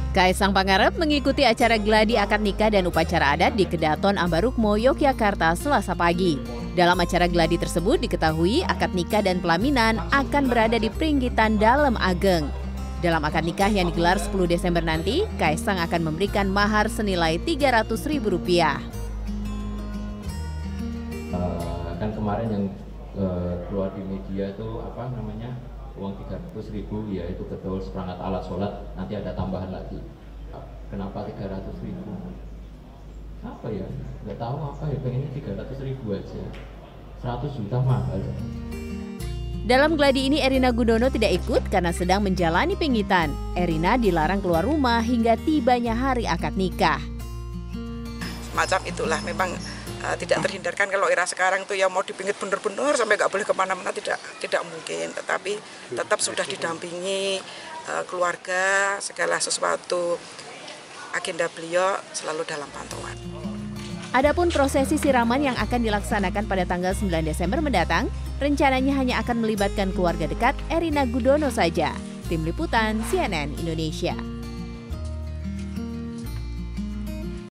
Kaisang Pangarep mengikuti acara gladi akad nikah dan upacara adat di Kedaton Ambarukmo, Yogyakarta, Selasa pagi. Dalam acara gladi tersebut diketahui akad nikah dan pelaminan akan berada di Pringgitan Dalem Ageng. Dalam akad nikah yang digelar 10 Desember nanti, Kaisang akan memberikan mahar senilai Rp300.000. Kan kemarin yang keluar di media itu uang 300.000, ya itu betul seperangkat alat sholat, nanti ada tambahan lagi. Kenapa 300.000? Apa ya? Nggak tahu apa ya, pengennya 300.000 aja. 100 juta mahal. Dalam gladi ini Erina Gudono tidak ikut karena sedang menjalani pingitan. Erina dilarang keluar rumah hingga tibanya hari akad nikah. Semacam itulah, memang tidak terhindarkan kalau era sekarang tuh ya mau dipingit benar-benar sampai nggak boleh kemana-mana, tidak mungkin. Tetapi tetap sudah didampingi keluarga, segala sesuatu agenda beliau selalu dalam pantauan. Adapun prosesi siraman yang akan dilaksanakan pada tanggal 9 Desember mendatang, rencananya hanya akan melibatkan keluarga dekat Erina Gudono saja. Tim Liputan CNN Indonesia.